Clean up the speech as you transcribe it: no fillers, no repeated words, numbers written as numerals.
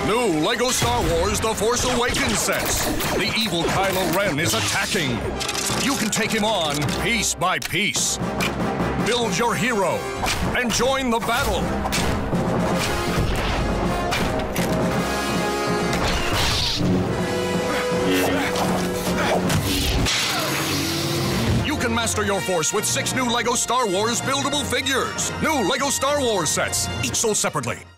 New LEGO Star Wars The Force Awakens sets. The evil Kylo Ren is attacking. You can take him on piece by piece. Build your hero and join the battle. You can master your Force with 6 new LEGO Star Wars buildable figures. New LEGO Star Wars sets, each sold separately.